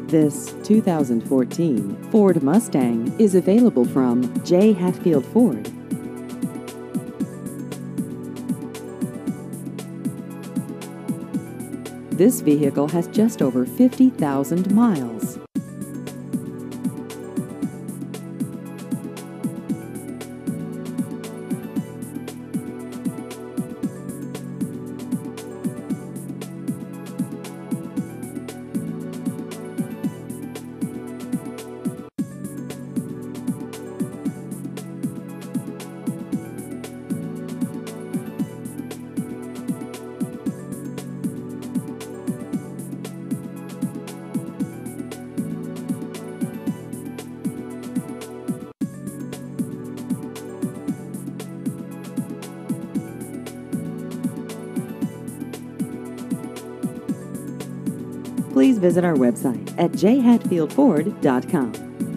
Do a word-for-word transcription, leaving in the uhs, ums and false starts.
This two thousand fourteen Ford Mustang is available from J. Hatfield Ford. This vehicle has just over fifty thousand miles. Please visit our website at j hatfield ford dot com.